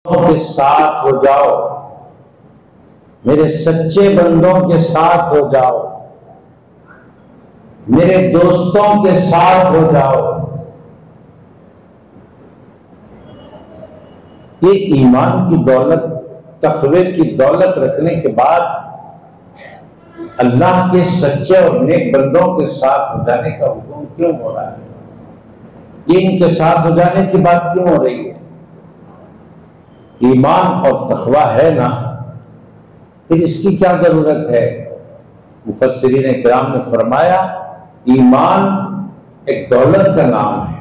کے ساتھ ہو جاؤ، میرے سچے بندوں کے ساتھ ہو جاؤ، میرے دوستوں کے ساتھ ہو جاؤ۔ یہ ایمان کی دولت، تقوی کی دولت رکھنے کے بعد اللہ کے سچے اور نیک بندوں کے ساتھ ہو جانے کا حکم کیوں ہو رہا ہے؟ یہ ان کے ساتھ ہو جانے کی بات کیوں ہو رہی ہے؟ ایمان اور تقوی ہے نا، پھر اس کی کیا ضرورت ہے؟ مفسرین کرام نے فرمایا ایمان ایک دولت کا نام ہے،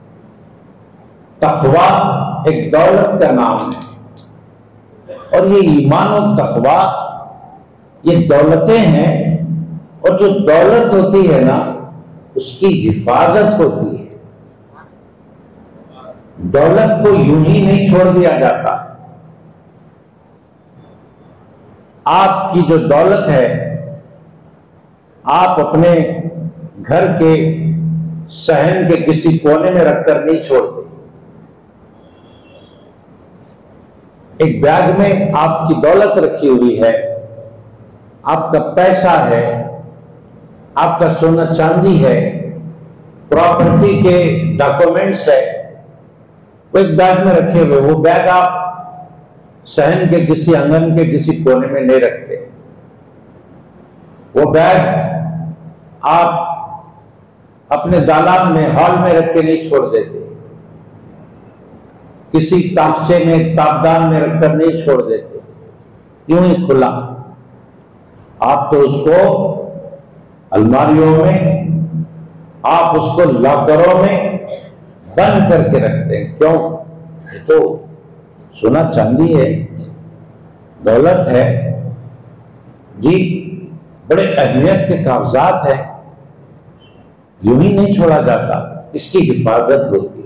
تقوی ایک دولت کا نام ہے، اور یہ ایمان اور تقوی یہ دولتیں ہیں، اور جو دولت ہوتی ہے نا اس کی حفاظت ہوتی ہے۔ دولت کو یوں ہی نہیں چھوڑ دیا جاتا۔ آپ کی جو دولت ہے آپ اپنے گھر کے صحن کے کسی کونے میں رکھ کر نہیں چھوڑتے۔ ایک بیگ میں آپ کی دولت رکھی ہوئی ہے، آپ کا پیسہ ہے، آپ کا سونا چاندی ہے، پراپرٹی کے ڈاکومنٹس ہے، وہ ایک بیگ میں رکھے ہوئے۔ وہ بیگ آپ صحن کے کسی آنگن کے کسی کونے میں نہیں رکھتے۔ وہ بیگ آپ اپنے دالان میں، ہال میں رکھ کے نہیں چھوڑ دیتے، کسی تاخچے میں، تابدان میں رکھ کر نہیں چھوڑ دیتے، یوں ہی کھلا۔ آپ تو اس کو الماریوں میں، آپ اس کو لاکروں میں بند کر کے رکھتے ہیں۔ کیوں؟ یہ تو سونا چاندی ہے، دولت ہے جی، بڑے اہمیت کے کاغذات ہیں، یوں ہی نہیں چھوڑا جاتا، اس کی حفاظت ہوتی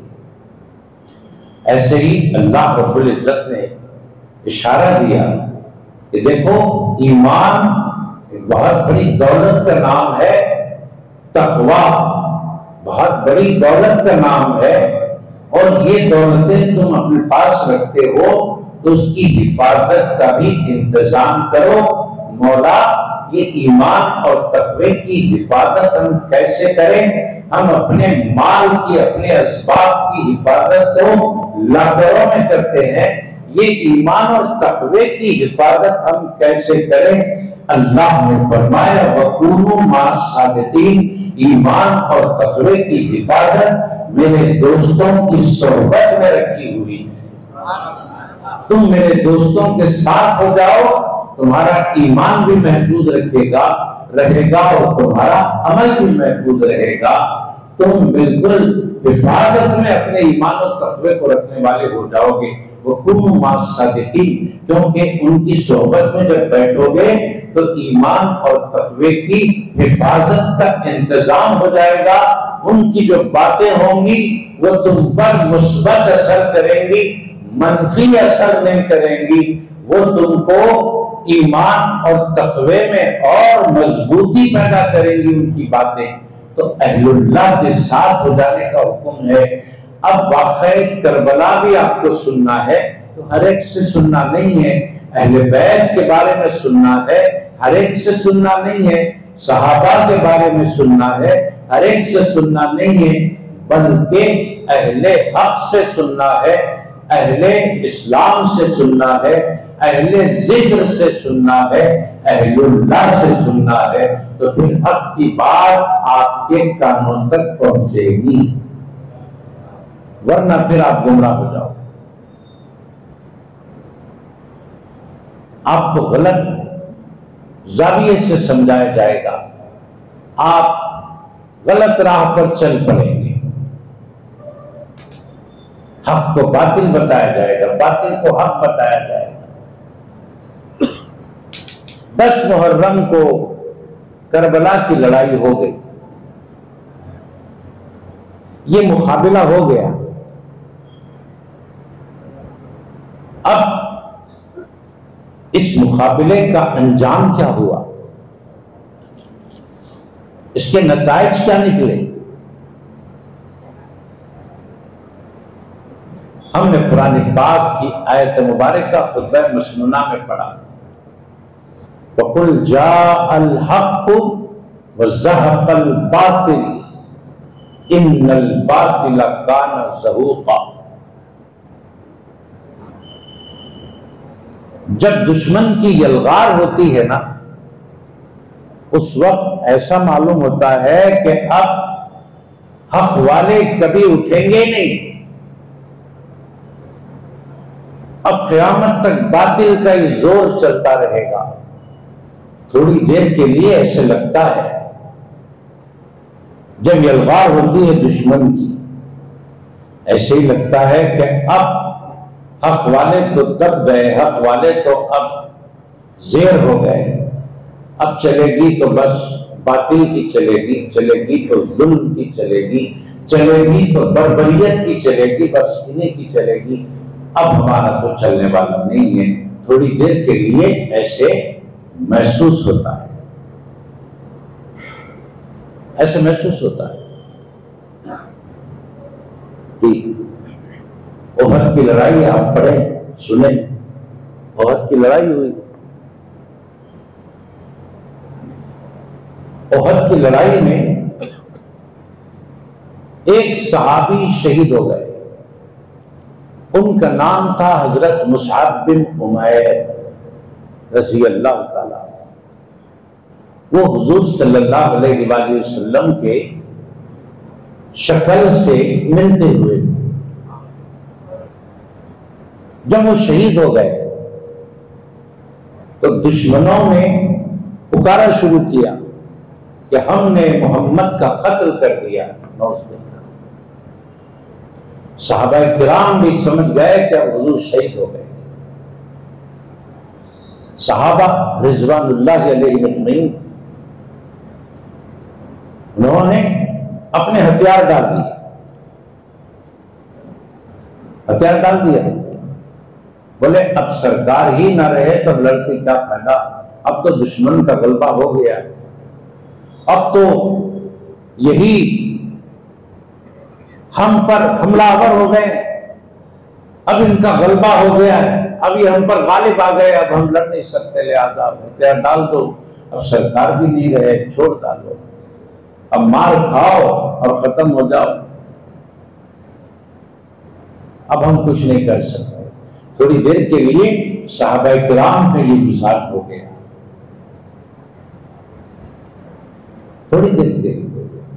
ہے۔ ایسے ہی اللہ رب العزت نے اشارہ دیا کہ دیکھو ایمان ایک بہت بڑی دولت کا نام ہے، تقوی بہت بڑی دولت کا نام ہے، اور یہ دولتیں تم اپنے پاس رکھتے ہو تو اس کی حفاظت کا بھی انتظام کرو۔ مولا یہ ایمان اور تقوی کی حفاظت ہم کیسے کریں؟ ہم اپنے مال کی، اپنے اسباب کی حفاظت تو لاکروں میں کرتے ہیں، یہ ایمان اور تقوی کی حفاظت ہم کیسے کریں؟ اللہ نے فرمایا وَكُونُوا مَعَ الصَّادِقِينَ، ایمان اور تقوی کی حفاظت میرے دوستوں کی صحبت میں رکھی ہوئی ہے۔ تم میرے دوستوں کے ساتھ ہو جاؤ، تمہارا ایمان بھی محفوظ رہے گا اور تمہارا عمل بھی محفوظ رہے گا۔ تم بالکل حفاظت میں اپنے ایمان اور تقوی کو رکھنے والے ہو جاؤ گے۔ وَكُونُوا مَعَ الصَّادِقِينَ، کیونکہ ان کی صحبت میں جب بیٹھو گے تو ایمان اور تقوی کی حفاظت کا انتظام ہو جائے گا۔ ان کی جو باتیں ہوں گی وہ تم پر مثبت اثر کریں گی، منفی اثر نہیں کریں گی، وہ تم کو ایمان اور تقوی میں اور مضبوطی پیدا کریں گی ان کی باتیں۔ تو اہل اللہ کے ساتھ ہو جانے کا حکم ہے۔ اب واقعہ کربلا بھی آپ کو سننا ہے تو ہر ایک سے سننا نہیں ہے، اہل بیت کے بارے میں سننا ہے، ہر ایک سے سننا نہیں ہے، صحابہ کے بارے میں سننا ہے، ہر ایک سے سننا نہیں ہے، بلکہ اہل حق سے سننا ہے، اہل اسلام سے سننا ہے، اہل ذکر سے سننا ہے، اہل اللہ سے سننا ہے، تو پھر حق کی بات آپ کے کانوں تک پہنچے گی، ورنہ پھر آپ گمراہ ہو جاؤ۔ آپ کو غلط زاویے سے سمجھایا جائے گا، آپ غلط راہ پر چل پڑیں گے، حق کو باطل بتایا جائے گا، باطل کو حق بتایا جائے گا۔ 10 محرم کو کربلا کی لڑائی ہو گئی، یہ مقابلہ ہو گیا۔ اب اس مقابلے کا انجام کیا ہوا، اس کے نتائج کیا نکلے؟ ہم نے قرآن پاک کی آیت مبارکہ خطبہ مسنونہ میں پڑھا، وَقُلْ جَاءَ الْحَقُّ وَزَهَقَ الْبَاطِلُ إِنَّ الْبَاطِلَ كَانَ زَهُوقًا۔ جب دشمن کی یلغار ہوتی ہے نا، اس وقت ایسا معلوم ہوتا ہے کہ اب حق والے کبھی اٹھیں گے نہیں، اب قیامت تک باطل کا ہی زور چلتا رہے گا۔ تھوڑی دیر کے لیے ایسے لگتا ہے، جب یلغار ہوتی ہے دشمن کی، ایسے ہی لگتا ہے کہ اب حق والے تو دب گئے، حق والے تو اب زیر ہو گئے، اب چلے گی تو بس باطل کی چلے گی، چلے گی تو ظلم کی چلے گی، چلے گی تو بربریت کی چلے گی، بس انہیں کی چلے گی، اب ہمارا تو چلنے والا نہیں ہے۔ تھوڑی دیر کے لیے ایسے محسوس ہوتا ہے، ایسے محسوس ہوتا ہے۔ احد کی لڑائی آپ پڑھیں سنیں، احد کی لڑائی ہوئی، احد کی لڑائی میں ایک صحابی شہید ہو گئے، ان کا نام تھا حضرت مصعب بن عمیر رضی اللہ تعالیٰ۔ وہ حضور صلی اللہ علیہ وآلہ وسلم کے شکل سے ملتے ہوئے تھے۔ جب وہ شہید ہو گئے تو دشمنوں نے پکارا شروع کیا کہ ہم نے محمد کا قتل کر دیا۔ نعوذ باللہ۔ صحابہ کرام بھی سمجھ گئے کہ حضور شہید ہو گئے۔ صحابہ رضوان اللہ علیہ مجمعین انہوں نے اپنے ہتھیار ڈال دیے، ہتھیار ڈال دیا، بولے اب سرکار ہی نہ رہے تو لڑ کے کیا فائدہ، اب تو دشمن کا غلبہ ہو گیا، اب تو یہی ہم پر حملہ آور ہو گئے، اب ان کا غلبہ ہو گیا ہے، اب یہ ہم پر غالب آ گئے، اب ہم لڑ نہیں سکتے، لہذا ہتھیار ڈال دو، اب سرکار بھی نہیں رہے، چھوڑ ڈالو، اب مار کھاؤ اور ختم ہو جاؤ، اب ہم کچھ نہیں کر سکتے۔ تھوڑی دیر کے لیے صحابہ کرام کا یہ مزاج ہو گیا، تھوڑی دیر کے لیے،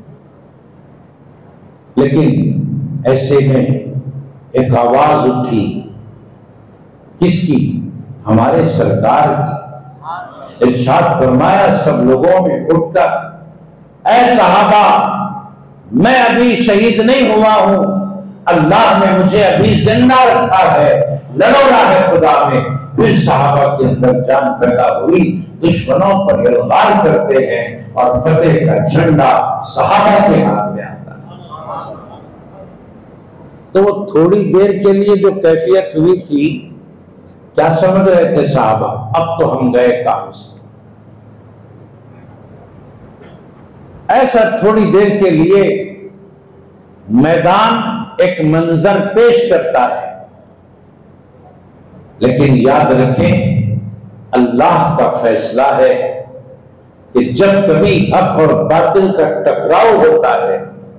لیکن ایسے میں ایک آواز اٹھی، کس کی؟ ہمارے سرکار کی۔ ارشاد فرمایا سب لوگوں میں اٹھ کر، اے صحابہ میں ابھی شہید نہیں ہوا ہوں، اللہ نے مجھے ابھی زندہ رکھا ہے، لڑو راہ خدا میں۔ پھر صحابہ کے اندر جان پیدا ہوئی، دشمنوں پر یلغار کرتے ہیں اور فتح کا جھنڈا صحابہ کے ہاتھ میں آتا ہے۔ تو وہ تھوڑی دیر کے لیے جو کیفیت ہوئی تھی، کیا سمجھ رہے تھے صحابہ؟ اب تو ہم گئے کام سے۔ ایسا تھوڑی دیر کے لیے میدان ایک منظر پیش کرتا ہے، لیکن یاد رکھیں اللہ کا فیصلہ ہے کہ جب کبھی حق اور باطل کا ٹکراؤ ہوتا ہے،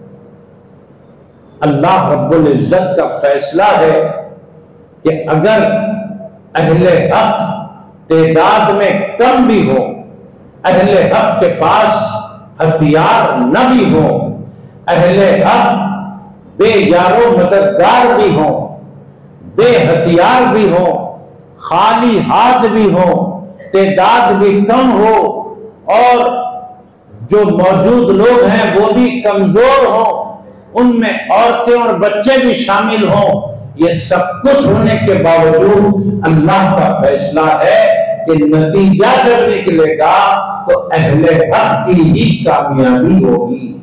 اللہ رب العزت کا فیصلہ ہے کہ اگر اہل حق تعداد میں کم بھی ہو، اہل حق کے پاس ہتھیار نہ بھی ہو، اہل حق بے یار و مددگار بھی ہو، بے ہتھیار بھی ہو، خالی ہاتھ بھی ہو، تعداد بھی کم ہو، اور جو موجود لوگ ہیں وہ بھی کمزور ہوں، ان میں عورتیں اور بچے بھی شامل ہوں، یہ سب کچھ ہونے کے باوجود اللہ کا فیصلہ ہے کہ نتیجہ جب نکلے گا تو اہل حق کی ہی کامیابی ہوگی۔